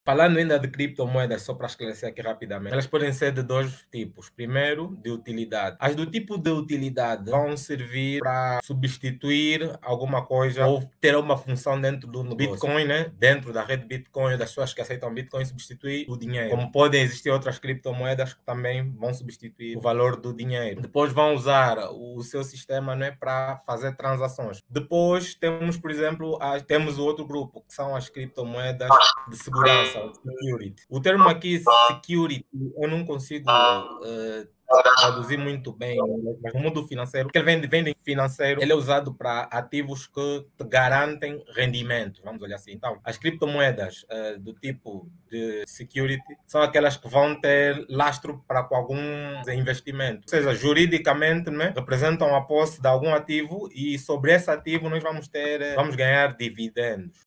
Falando ainda de criptomoedas, só para esclarecer aqui rapidamente, elas podem ser de dois tipos. Primeiro, de utilidade. As do tipo de utilidade vão servir para substituir alguma coisa ou ter uma função dentro do negócio. Bitcoin, né? Dentro da rede Bitcoin, das pessoas que aceitam Bitcoin, substitui o dinheiro. Como podem existir outras criptomoedas que também vão substituir o valor do dinheiro. Depois vão usar o seu sistema, né, para fazer transações. Depois temos, por exemplo, temos o outro grupo, que são as criptomoedas de segurança, security. O termo aqui, security, eu não consigo traduzir muito bem, mas no mundo financeiro, porque ele vem financeiro, ele é usado para ativos que te garantem rendimento, vamos olhar assim. Então, as criptomoedas do tipo de security são aquelas que vão ter lastro para algum investimento. Ou seja, juridicamente, né, representam a posse de algum ativo e sobre esse ativo nós vamos ganhar dividendos.